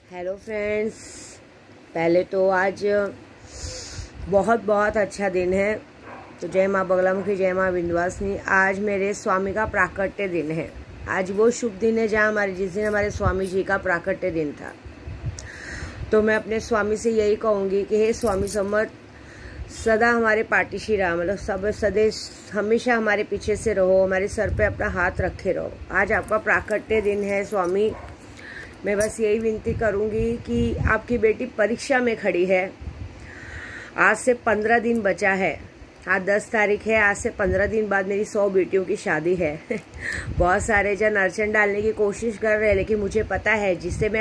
Hello friends, पहले तो आज बहुत बहुत अच्छा दिन है। तो जय माँ बगलामुखी, जय माँ विंध्यवासिनी। आज मेरे स्वामी का प्राकट्य दिन है। आज वो शुभ दिन है जिस दिन हमारे स्वामी जी का प्राकट्य दिन था। तो मैं अपने स्वामी से यही कहूँगी कि हे स्वामी समर्थ, सदा हमारे पार्टीशी रहा, मतलब सब सदैव हमेशा हमारे पीछे से रहो, हमारे सर पे अपना हाथ रखे रहो। आज आपका प्राकट्य दिन है स्वामी। मैं बस यही विनती करूंगी कि आपकी बेटी परीक्षा में खड़ी है। आज से 15 दिन बचा है। आज 10 तारीख है। आज से 15 दिन बाद मेरी 100 बेटियों की शादी है। बहुत सारे जन अड़चन डालने की कोशिश कर रहे हैं, लेकिन मुझे पता है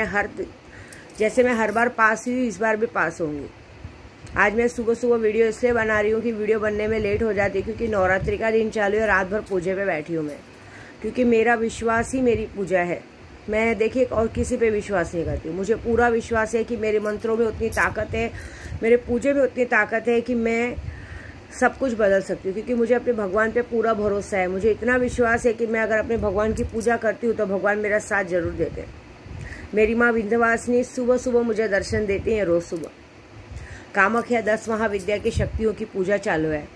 जैसे मैं हर बार पास हुई, इस बार भी पास होंगी। आज मैं सुबह सुबह वीडियो इसलिए बना रही हूँ कि वीडियो बनने में लेट हो जाती है, क्योंकि नवरात्रि का दिन चालू है। रात भर पूजे पे बैठी हूँ मैं, क्योंकि मेरा विश्वास ही मेरी पूजा है। मैं देखिए और किसी पे विश्वास नहीं करती हूँ। मुझे पूरा विश्वास है कि मेरे मंत्रों में उतनी ताकत है, मेरे पूजे में उतनी ताकत है कि मैं सब कुछ बदल सकती हूँ, क्योंकि मुझे अपने भगवान पे पूरा भरोसा है। मुझे इतना विश्वास है कि मैं अगर अपने भगवान की पूजा करती हूँ तो भगवान मेरा साथ जरूर देते हैं। मेरी माँ विंध्यवासिनी सुबह सुबह मुझे दर्शन देती हैं, रोज सुबह। कामाख्या 10 महाविद्या की शक्तियों की पूजा चालू है।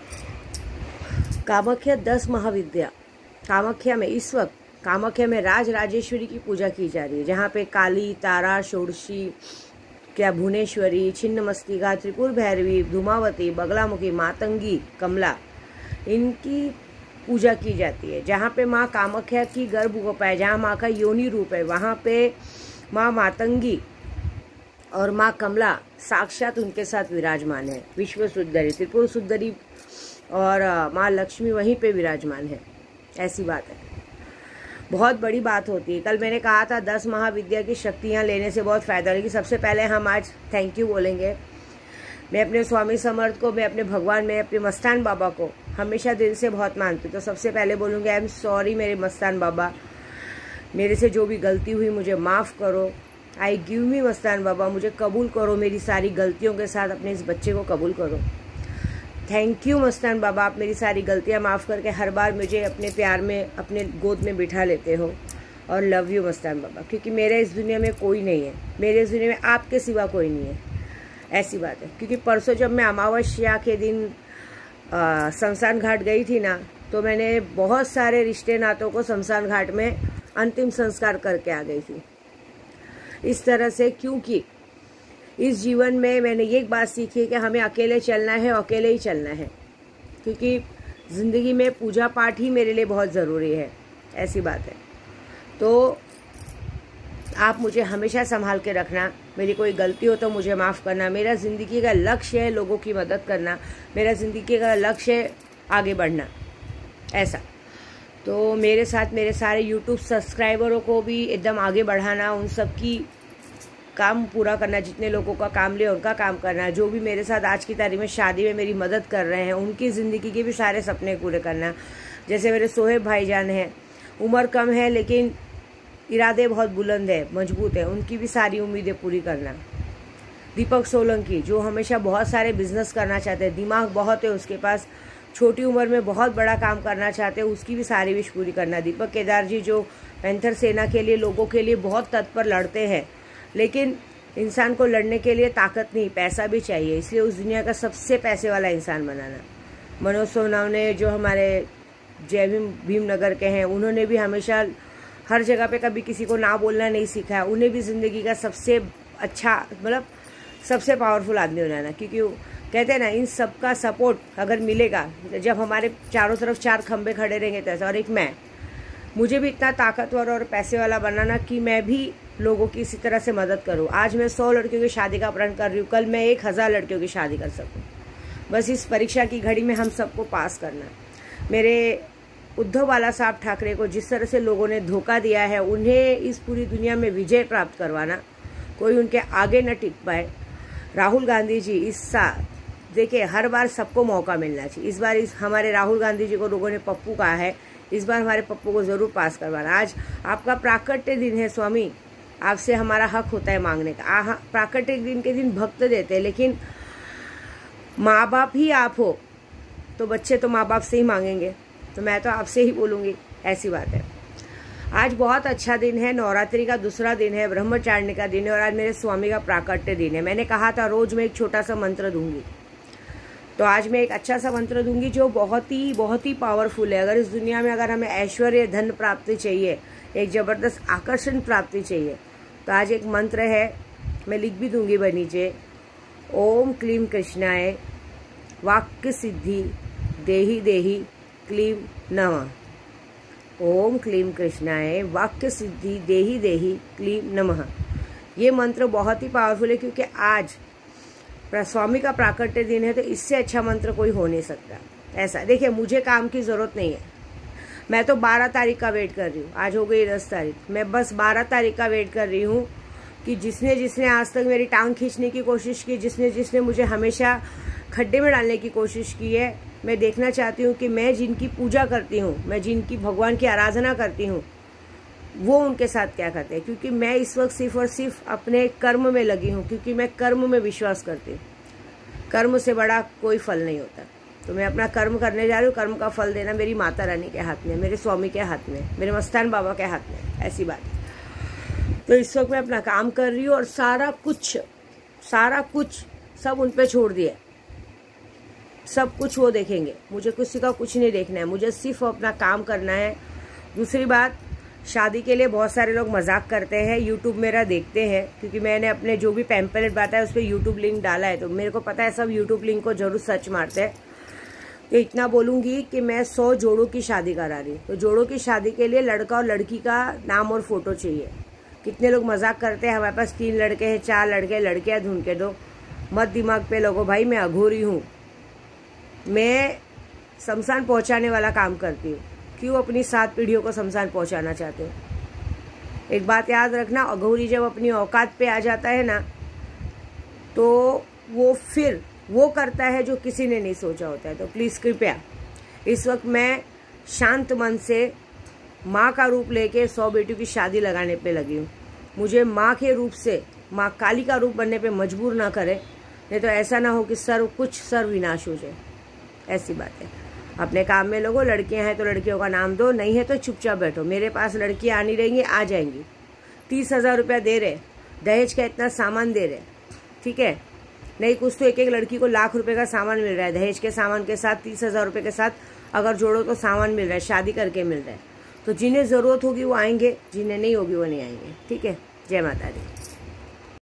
कामाख्या 10 महाविद्या, कामाख्या में इस वक्त कामाख्या में राज राजेश्वरी की पूजा की जा रही है, जहाँ पे काली, तारा, षोडशी, भुवनेश्वरी, छिन्नमस्तिका, त्रिपुर भैरवी, धूमावती, बगलामुखी, मातंगी, कमला, इनकी पूजा की जाती है। जहाँ पे माँ कामाख्या की गर्भ गोपा है, जहाँ माँ का योनि रूप है, वहाँ पे माँ मातंगी और माँ कमला साक्षात उनके साथ विराजमान है। विश्व सुंदरी, त्रिपुर सुंदरी और माँ लक्ष्मी वहीं पे विराजमान है। ऐसी बात है। बहुत बड़ी बात होती है। कल मैंने कहा था 10 महाविद्या की शक्तियाँ लेने से बहुत फायदा, लेकिन सबसे पहले हम आज थैंक यू बोलेंगे। मैं अपने स्वामी समर्थ को, मैं अपने भगवान, मैं अपने मस्तान बाबा को हमेशा दिल से बहुत मानती हूँ। तो सबसे पहले बोलूँगी, आई एम सॉरी मेरे मस्तान बाबा, मेरे से जो भी गलती हुई मुझे माफ़ करो। आई गिव मी मस्तान बाबा, मुझे कबूल करो, मेरी सारी गलतियों के साथ अपने इस बच्चे को कबूल करो। थैंक यू मस्तान बाबा, आप मेरी सारी गलतियां माफ़ करके हर बार मुझे अपने प्यार में, अपने गोद में बिठा लेते हो। और लव यू मस्तान बाबा, क्योंकि मेरे इस दुनिया में कोई नहीं है, मेरे इस दुनिया में आपके सिवा कोई नहीं है। ऐसी बात है। क्योंकि परसों जब मैं अमावस्या के दिन शमशान घाट गई थी ना, तो मैंने बहुत सारे रिश्ते नातों को शमशान घाट में अंतिम संस्कार करके आ गई थी। इस तरह से, क्योंकि इस जीवन में मैंने ये एक बात सीखी है कि हमें अकेले चलना है, अकेले ही चलना है, क्योंकि ज़िंदगी में पूजा पाठ ही मेरे लिए बहुत ज़रूरी है। ऐसी बात है। तो आप मुझे हमेशा संभाल के रखना। मेरी कोई गलती हो तो मुझे माफ़ करना। मेरा ज़िंदगी का लक्ष्य है लोगों की मदद करना, मेरा ज़िंदगी का लक्ष्य है आगे बढ़ना। ऐसा तो मेरे साथ मेरे सारे YouTube सब्सक्राइबरों को भी एकदम आगे बढ़ाना, उन सब की काम पूरा करना, जितने लोगों का काम लिया उनका काम करना, जो भी मेरे साथ आज की तारीख में शादी में मेरी मदद कर रहे हैं उनकी ज़िंदगी के भी सारे सपने पूरे करना। जैसे मेरे सोहेब भाईजान हैं, उम्र कम है लेकिन इरादे बहुत बुलंद है, मजबूत है, उनकी भी सारी उम्मीदें पूरी करना। दीपक सोलंकी, जो हमेशा बहुत सारे बिजनेस करना चाहते हैं, दिमाग बहुत है उसके पास, छोटी उम्र में बहुत बड़ा काम करना चाहते हैं, उसकी भी सारी विश पूरी करना। दीपक केदार जी, जो पैंथर सेना के लिए, लोगों के लिए बहुत तत्पर लड़ते हैं, लेकिन इंसान को लड़ने के लिए ताकत नहीं, पैसा भी चाहिए, इसलिए उस दुनिया का सबसे पैसे वाला इंसान बनाना। मनोज सोनवने, जो हमारे जय भीम नगर के हैं, उन्होंने भी हमेशा हर जगह पे कभी किसी को ना बोलना नहीं सीखा है। उन्हें भी ज़िंदगी का सबसे अच्छा, मतलब सबसे पावरफुल आदमी बनाना, क्योंकि कहते हैं ना, इन सबका सपोर्ट अगर मिलेगा, जब हमारे चारों तरफ 4 खंबे खड़े रहेंगे तो ऐसा। और एक मुझे भी इतना ताकतवर और पैसे वाला बनाना कि मैं भी लोगों की इसी तरह से मदद करूं। आज मैं 100 लड़कियों की शादी का प्रण कर रही हूँ, कल मैं 1000 लड़कियों की शादी कर सकूं। बस इस परीक्षा की घड़ी में हम सबको पास करना। मेरे उद्धव बाला साहब ठाकरे को जिस तरह से लोगों ने धोखा दिया है, उन्हें इस पूरी दुनिया में विजय प्राप्त करवाना, कोई उनके आगे न टिक पाए। राहुल गांधी जी, इस साल देखिए, हर बार सबको मौका मिलना चाहिए। इस बार हमारे राहुल गांधी जी को लोगों ने पप्पू कहा है, इस बार हमारे पप्पू को ज़रूर पास करवाना। आज आपका प्राकट्य दिन है स्वामी, आपसे हमारा हक होता है मांगने का। प्राकट्य दिन के दिन भक्त देते हैं, लेकिन माँ बाप ही आप हो तो बच्चे तो माँ बाप से ही मांगेंगे। तो मैं तो आपसे ही बोलूँगी, ऐसी बात है। आज बहुत अच्छा दिन है, नवरात्रि का दूसरा दिन है, ब्रह्मचारिणी का दिन है और आज मेरे स्वामी का प्राकट्य दिन है। मैंने कहा था रोज मैं एक छोटा सा मंत्र दूंगी, तो आज मैं एक अच्छा सा मंत्र दूंगी जो बहुत ही पावरफुल है। अगर इस दुनिया में अगर हमें ऐश्वर्य धन प्राप्ति चाहिए, एक जबरदस्त आकर्षण प्राप्ति चाहिए, तो आज एक मंत्र है, मैं लिख भी दूंगी नीचे। ओम क्लीम कृष्णाय वाक्य सिद्धि देहि देहि क्लीम नमः। ओम क्लीम कृष्णाय वाक्य सिद्धि देहि देहि क्लीम नमः। ये मंत्र बहुत ही पावरफुल है, क्योंकि आज स्वामी का प्राकट्य दिन है, तो इससे अच्छा मंत्र कोई हो नहीं सकता। ऐसा देखिए, मुझे काम की जरूरत नहीं है, मैं तो 12 तारीख का वेट कर रही हूँ। आज हो गई 10 तारीख, मैं बस 12 तारीख का वेट कर रही हूँ कि जिसने आज तक मेरी टांग खींचने की कोशिश की, जिसने मुझे हमेशा खड्डे में डालने की कोशिश की है, मैं देखना चाहती हूँ कि मैं जिनकी पूजा करती हूँ, मैं जिनकी भगवान की आराधना करती हूँ, वो उनके साथ क्या करते हैं। क्योंकि मैं इस वक्त सिर्फ और सिर्फ अपने कर्म में लगी हूँ, क्योंकि मैं कर्म में विश्वास करती हूँ। कर्म से बड़ा कोई फल नहीं होता, तो मैं अपना कर्म करने जा रही हूँ। कर्म का फल देना मेरी माता रानी के हाथ में, मेरे स्वामी के हाथ में, मेरे मस्तान बाबा के हाथ में, ऐसी बात है। तो इस वक्त मैं अपना काम कर रही हूँ और सारा कुछ सब उन पे छोड़ दिया। सब कुछ वो देखेंगे, मुझे किसी का कुछ नहीं देखना है, मुझे सिर्फ अपना काम करना है। दूसरी बात, शादी के लिए बहुत सारे लोग मजाक करते हैं, यूट्यूब मेरा देखते हैं, क्योंकि मैंने अपने जो भी पैम्पलेट बताया उस पर यूट्यूब लिंक डाला है, तो मेरे को पता है सब यूट्यूब लिंक को जरूर सर्च मारते हैं। तो इतना बोलूँगी कि मैं 100 जोड़ों की शादी करा रही हूँ। तो जोड़ों की शादी के लिए लड़का और लड़की का नाम और फोटो चाहिए। कितने लोग मजाक करते हैं, हमारे पास 3 लड़के हैं, 4 लड़के, लड़कियाँ ढूंढ के दो। मत दिमाग पे लगो भाई, मैं अघोरी हूँ, मैं शमशान पहुंचाने वाला काम करती हूँ। क्यों अपनी 7 पीढ़ियों को शमशान पहुंचाना चाहते हो? एक बात याद रखना, अघोरी जब अपनी औकात पे आ जाता है ना, तो वो फिर वो करता है जो किसी ने नहीं सोचा होता है। तो प्लीज़ कृपया, इस वक्त मैं शांत मन से माँ का रूप लेके 100 बेटियों की शादी लगाने पे लगी हूँ। मुझे माँ के रूप से, माँ काली का रूप बनने पे मजबूर ना करे, नहीं तो ऐसा ना हो कि सर्व विनाश हो जाए। ऐसी बात है, अपने काम में लोगों। लड़कियां हैं तो लड़कियों का नाम दो, नहीं है तो चुपचाप बैठो। मेरे पास लड़कियां आनी रहेंगी, आ जाएंगी। 30,000 रुपया दे रहे, दहेज का इतना सामान दे रहे, ठीक है। नहीं कुछ तो एक लड़की को लाख रुपए का सामान मिल रहा है, दहेज के सामान के साथ 30,000 रुपये के साथ अगर जोड़ो तो सामान मिल रहा है, शादी करके मिल रहा है। तो जिन्हें ज़रूरत होगी वो आएंगे, जिन्हें नहीं होगी वो नहीं आएंगे, ठीक है। जय माता दी।